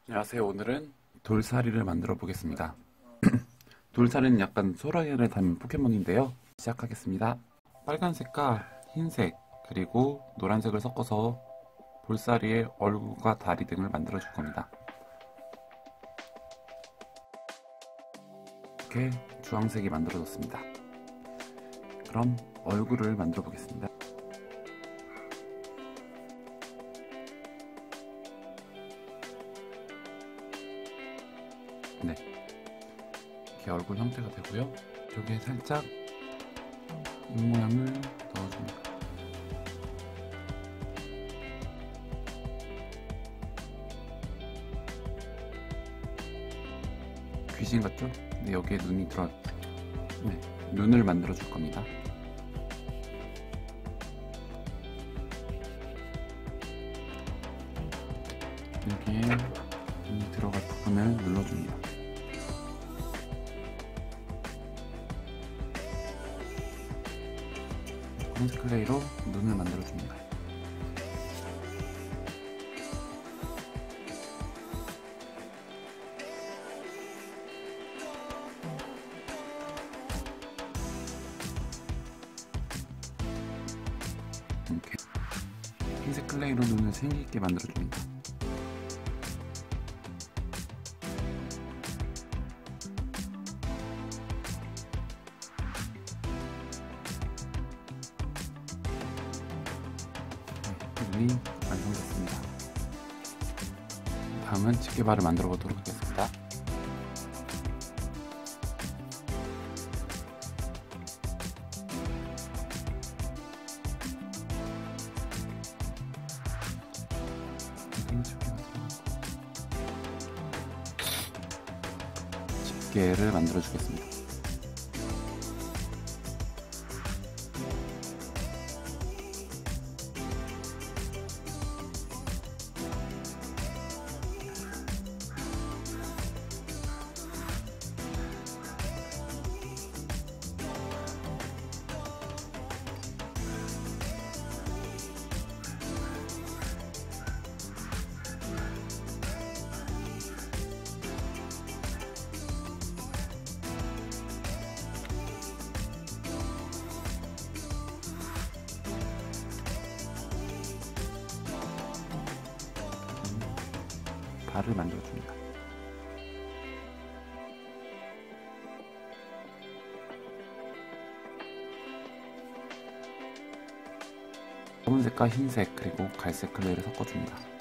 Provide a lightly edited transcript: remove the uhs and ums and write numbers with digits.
안녕하세요. 오늘은 돌사리를 만들어 보겠습니다. 돌사리는 약간 소라게를 닮은 포켓몬인데요. 시작하겠습니다. 빨간색과 흰색 그리고 노란색을 섞어서 돌사리의 얼굴과 다리 등을 만들어 줄 겁니다. 이렇게 주황색이 만들어졌습니다. 그럼 얼굴을 만들어 보겠습니다. 네, 이렇게 얼굴 형태가 되고요. 여기에 살짝 입모양을 넣어줍니다. 귀신 같죠? 네, 여기에 눈이 네, 눈을 만들어 줄 겁니다. 여기에 눈이 들어갈 부분을 눌러줍니다. 검은색 클레이로 눈을 만들어줍니다. 이렇게 흰색 클레이로 눈을 생기있게 만들어줍니다. 눈이 완성됐습니다. 다음은 집게발을 만들어 보도록 하겠습니다. 집게를 만들어 주겠습니다. 발을 만들어줍니다. 검은색과 흰색 그리고 갈색 클레이를 섞어줍니다.